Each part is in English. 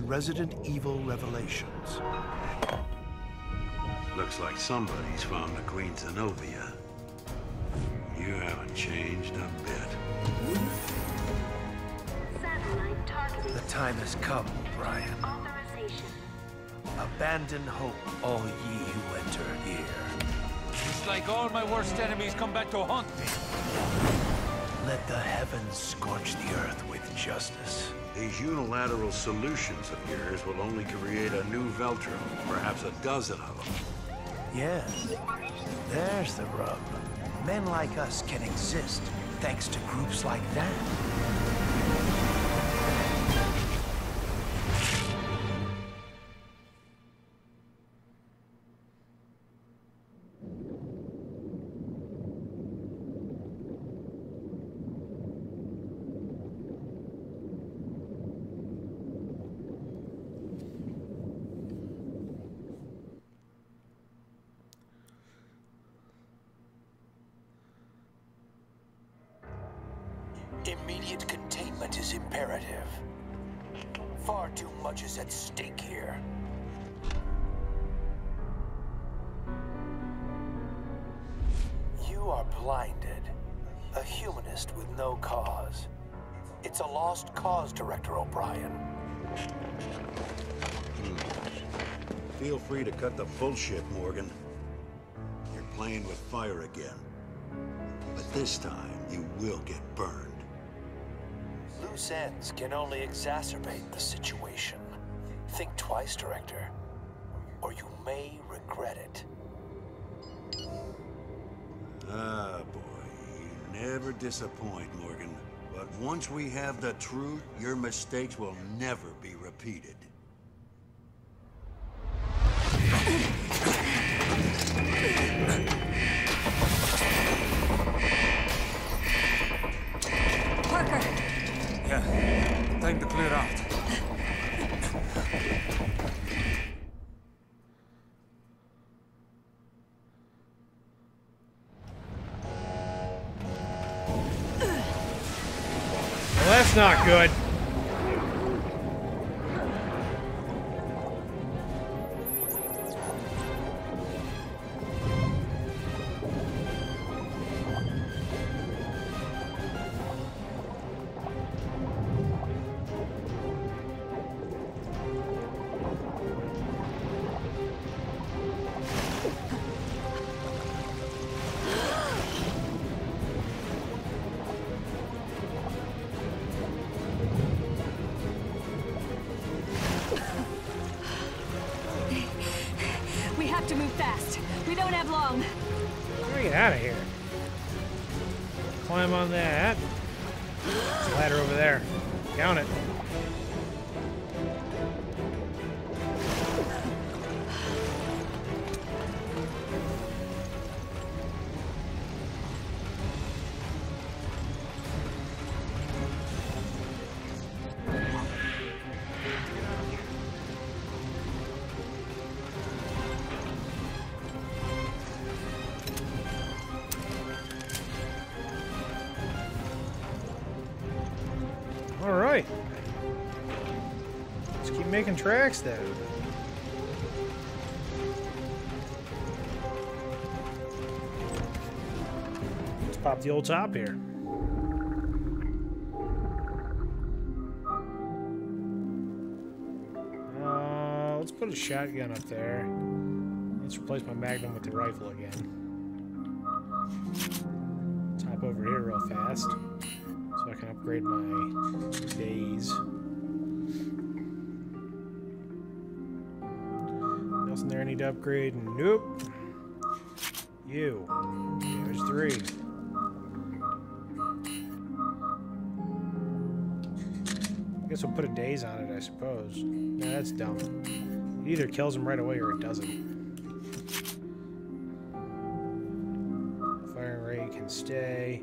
on Resident Evil Revelations. Looks like somebody's found the Queen Zenobia. You haven't changed a bit. Satellite targeting. The time has come, Brian. Authorization. Abandon hope, all ye who enter here. It's like all my worst enemies come back to haunt me. Let the heavens scorch the earth with justice. These unilateral solutions of yours will only create a new Veltro, perhaps a dozen of them. Yes, there's the rub. Men like us can exist thanks to groups like that. Immediate containment is imperative. Far too much is at stake here. You are blinded. A humanist with no cause. It's a lost cause, Director O'Brien. Feel free to cut the bullshit, Morgan. You're playing with fire again. But this time, you will get burned. Loose ends can only exacerbate the situation. Think twice, Director, or you may regret it. Ah, boy, you never disappoint, Morgan. But once we have the truth, your mistakes will never be repeated. Parker! Yeah, time to clear out. Well, that's not good. We have to move fast. We don't have long. Let me get out of here. Climb on that. There's a ladder over there. Count it. All right. Let's keep making tracks then. Let's pop the old top here. Let's put a shotgun up there. Let's replace my Magnum with the rifle again. Top over here real fast. So I can upgrade my days. Nothing there I need to upgrade? Nope. You. There's 3. I guess we'll put a daze on it, I suppose. No, that's dumb. It either kills him right away or it doesn't. Firing rate can stay.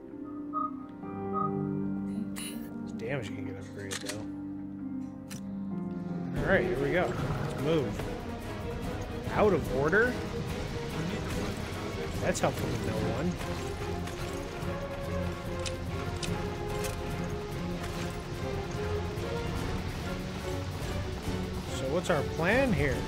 Damage can get upgraded though. Alright, here we go. Let's move. Out of order? That's helpful to know one. what's our plan here?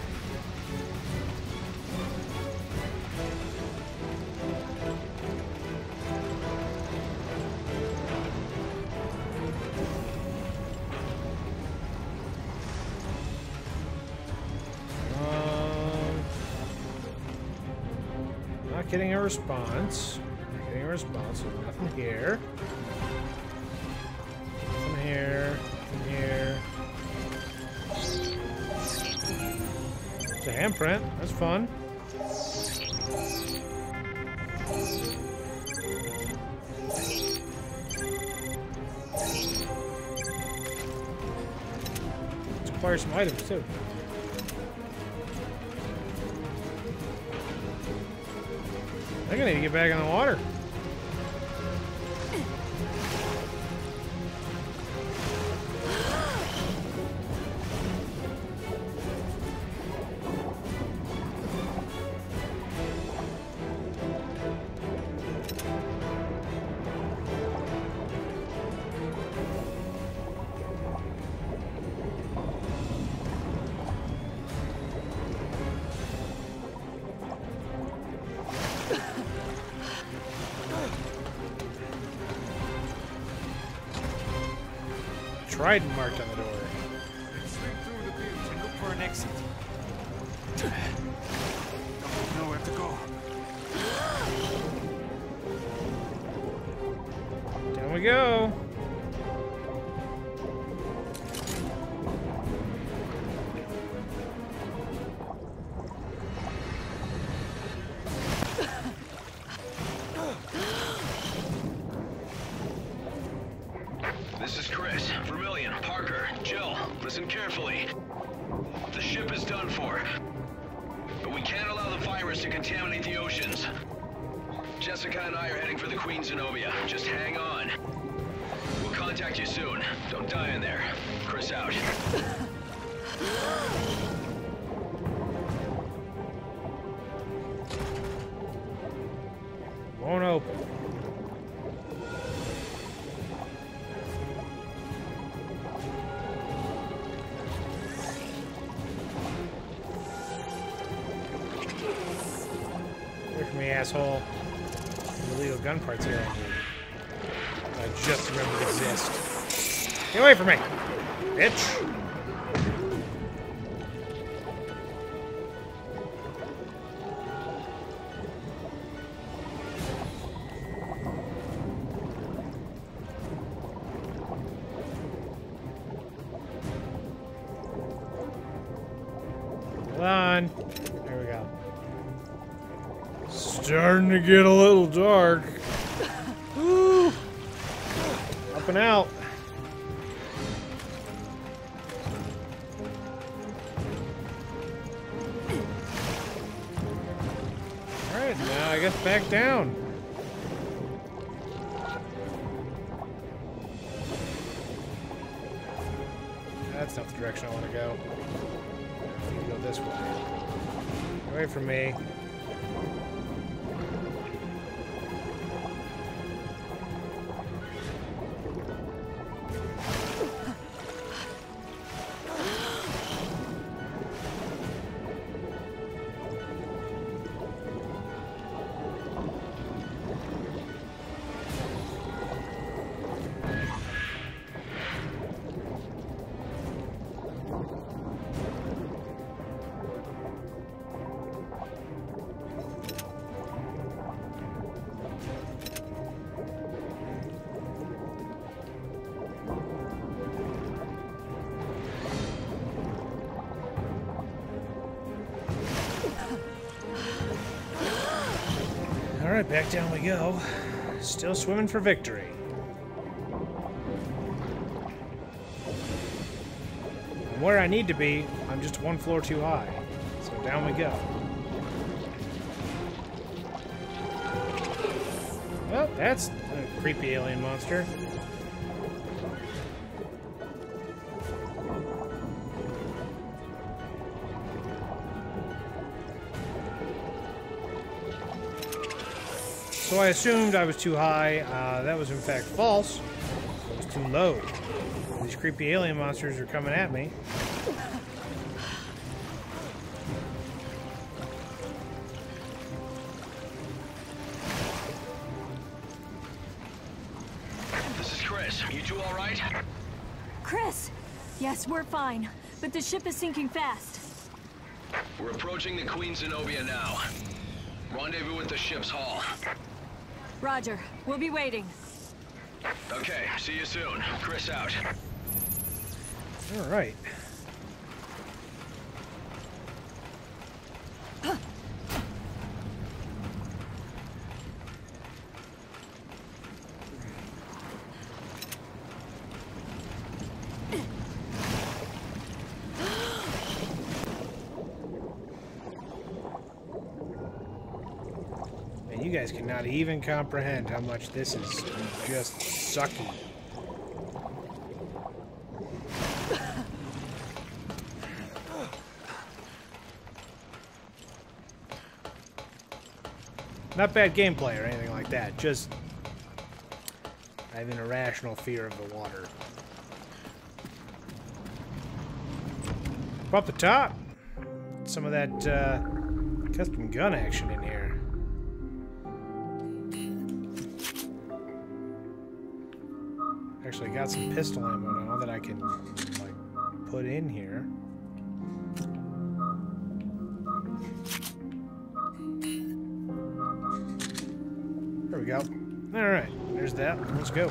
Not getting a response. Not getting a response. There's nothing here. Nothing here. Nothing here. It's a handprint. That's fun. Let's acquire some items too. I think I need to get back in the water. Trident marked on the door. Swing through the bridge and look for an exit. Don't know where to go. Down we go. This is Chris, Vermillion, Parker, Jill. Listen carefully. The ship is done for, but we can't allow the virus to contaminate the oceans. Jessica and I are heading for the Queen Zenobia. Just hang on. We'll contact you soon. Don't die in there. Chris out. Won't open. Wait for me, asshole. Illegal gun parts here. I just remembered exist. Get away from me, bitch! Hold on. There we go. Starting to get a little dark. Woo! Up and out. Alright, now I guess back down. That's not the direction I want to go. I need to go this way. Away from me. Alright, back down we go. Still swimming for victory. And where I need to be, I'm just one floor too high. So down we go. Well, that's a creepy alien monster. So I assumed I was too high. That was in fact false. It was too low. These creepy alien monsters are coming at me. you two all right? Chris! Yes, we're fine. But the ship is sinking fast. We're approaching the Queen Zenobia now. Rendezvous at the ship's hull. Roger. We'll be waiting. Okay, see you soon. Chris out. All right. And you guys cannot even comprehend how much this is just sucky. Not bad gameplay or anything like that, just I have an irrational fear of the water. Up the top, some of that custom gun action in here. Actually got some pistol ammo now that I can like put in here. There we go. All right, there's that. Let's go.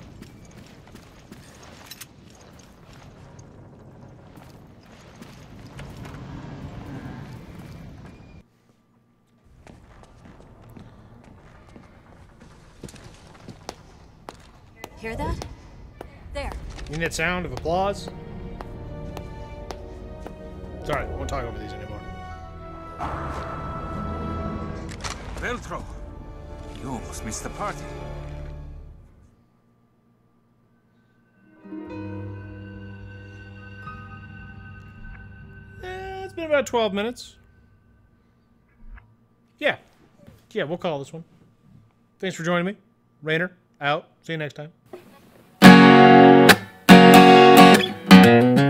Hear that? There. You need that sound of applause? Sorry, I won't talk over these anymore. Veltro, you almost missed the party. It's been about 12 minutes. Yeah. Yeah, we'll call this one. Thanks for joining me. Rainer, out. See you next time.